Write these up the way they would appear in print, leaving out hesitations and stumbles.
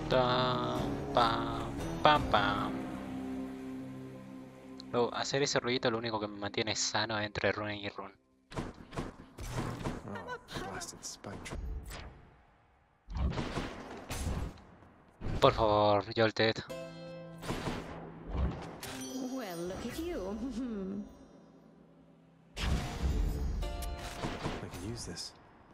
Tam, pam, pam, pam. Luego, hacer ese ruidito lo único que me mantiene sano entre run y run. Por favor, Jolted. Well, look at you. I can use this.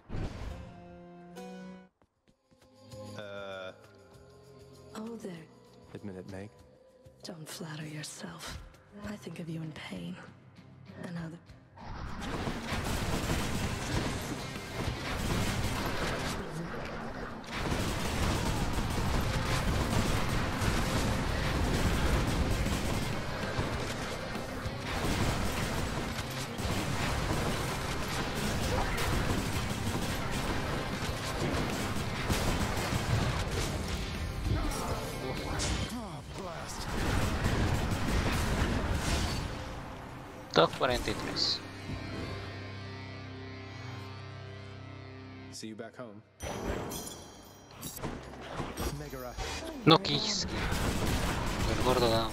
Oh, there. Admit it, Meg. Don't flatter yourself. I think of you in pain. And other. Top 43. See you back home. Megara. No quise. El gordo down.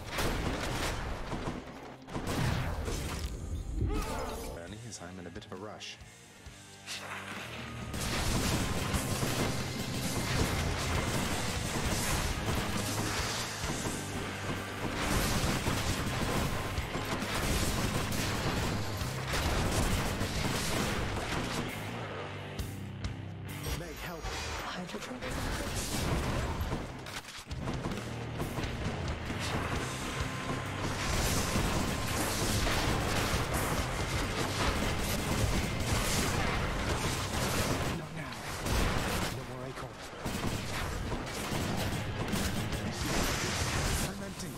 Bernie, as I'm in a bit of a rush. Meg, help. Hydrogen? Not now. No more acorn. Fermenting.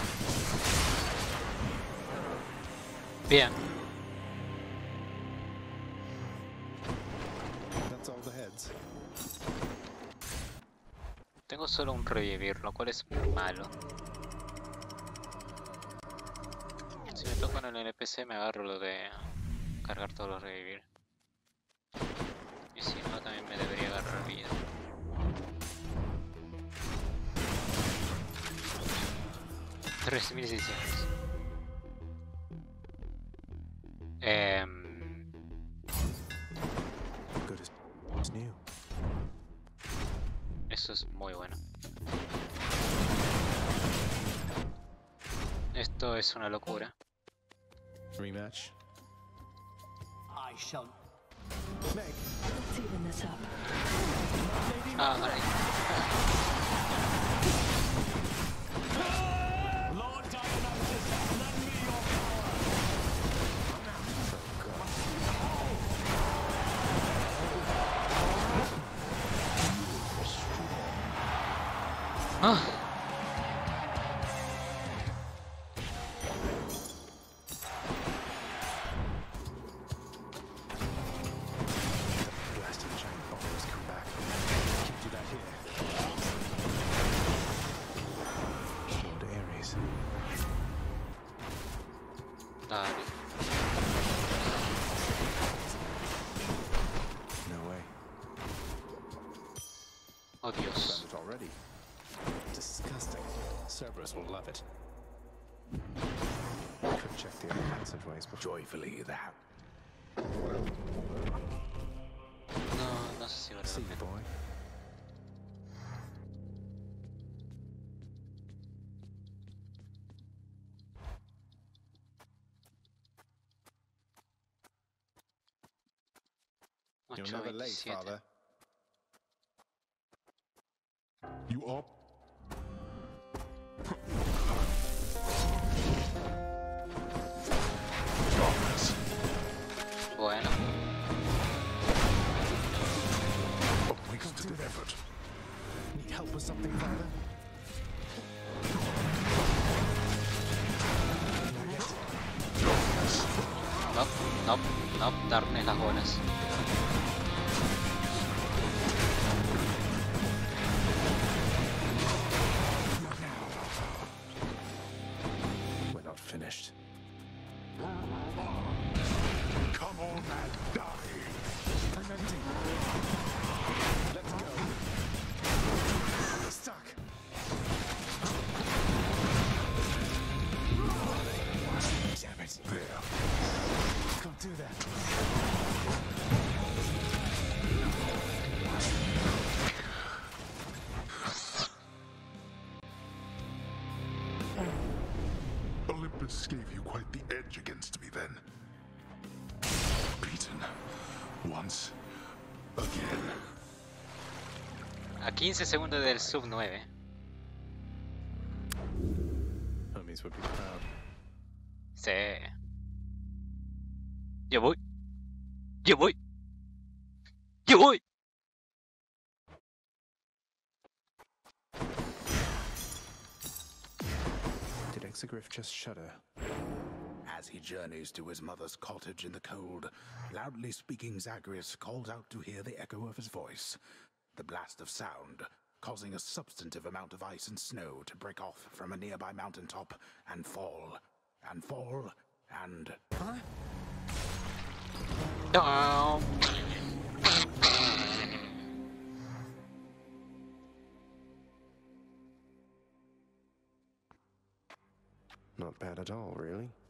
Bien. That's all the heads. Tengo solo un revivir, lo cual es malo. Si me toco en el NPC me agarro lo de cargar todos los revivir. Y si no también me debería agarrar vida. $3,600. Good as new. Eso es muy bueno. Esto es una locura. Rematch. I shall. Meg. Let's even this up. Ah, vale. Lord Dionysus, lend me your power. Ah. Blasting giant bombers come back. Can't do that here. Lord Ares. Dale. No way. Oh Dios. Found it already. Disgusting. Cerberus will love it. Could check the other passageways before. Joyfully that. No, no sé si vale See la you, pena. boy. You're never late, 8:27. father. You up? Bueno, Wasted effort. Need help with something, father? no, no, no, darme las bolas. We're not finished. Come on and die! Fermenting. Let's go. Stuck. quite the edge against me then. Beaten once again. A 15 segundos del sub 9. Homies would be proud. Sí. Yo voy. Yo voy. Yo voy. Did Exegriff just shudder? As he journeys to his mother's cottage in the cold, loudly speaking Zagreus calls out to hear the echo of his voice. The blast of sound, causing a substantive amount of ice and snow to break off from a nearby mountaintop and fall, and fall, and... Huh? Down. Not bad at all, really.